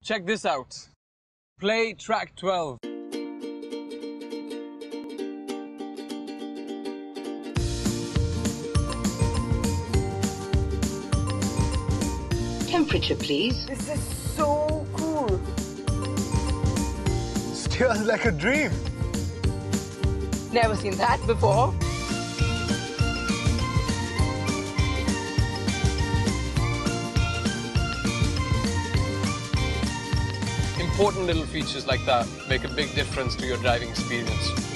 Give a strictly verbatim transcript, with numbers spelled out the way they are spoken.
Check this out. Play track twelve. Temperature, please. This is so cool. Steers like a dream. Never seen that before. Important little features like that make a big difference to your driving experience.